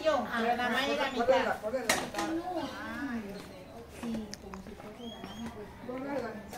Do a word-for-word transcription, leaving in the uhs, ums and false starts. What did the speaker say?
millón, pero nada más es la mitad. Ponela, ponela. Sí, como si fuese la mitad.